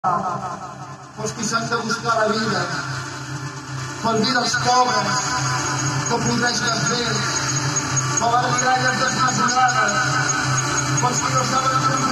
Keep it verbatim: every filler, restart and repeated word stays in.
pels qui s'han de buscar la vida, pel vi dels pobres, que podreix les vents, per les miralles desmesurades, pels qui no saben